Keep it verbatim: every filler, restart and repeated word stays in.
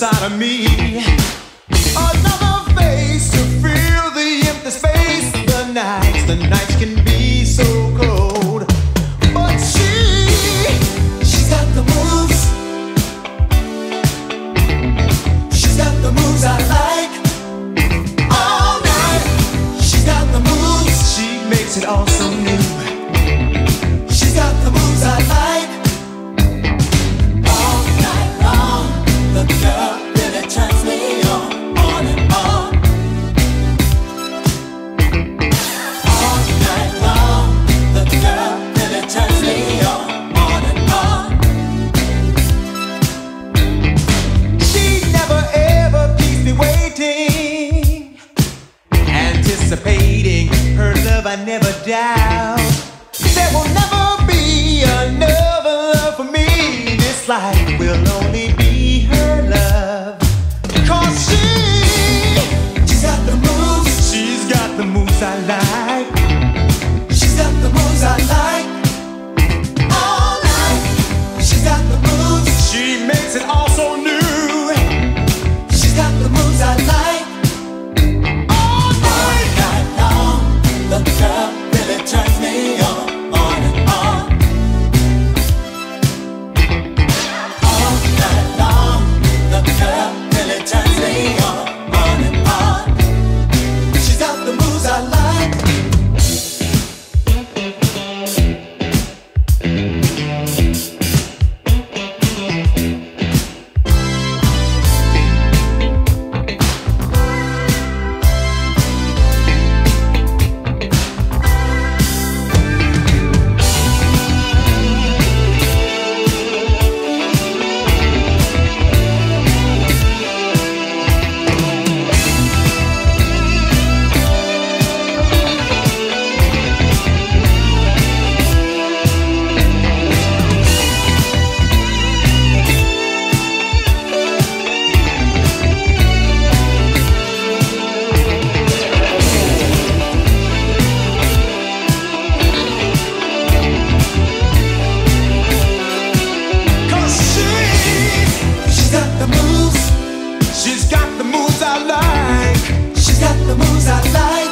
inside of me. Another face to fill the empty space. The nights, the nights can be so cold, but she, she's got the moves. She's got the moves I like. All night, she's got the moves. She makes it all so new. She's got the moves I like. All night long, the girl really turns me on, on and on. All night long, the girl really turns me on, on and on. She never ever keeps me waiting, anticipating her love I never doubt. There will never be another love for me. This life will only be her love. Cause she, she's got the moves. She's got the moves I like. She's got the moves I like. All night, she's got the moves. She makes it all so new. She's got the moves I like. All night, all night long, the girl really turns me on. Girl really turns me on, on and on. She's got the moves I like. She's got the moves I like. She's got the moves I like.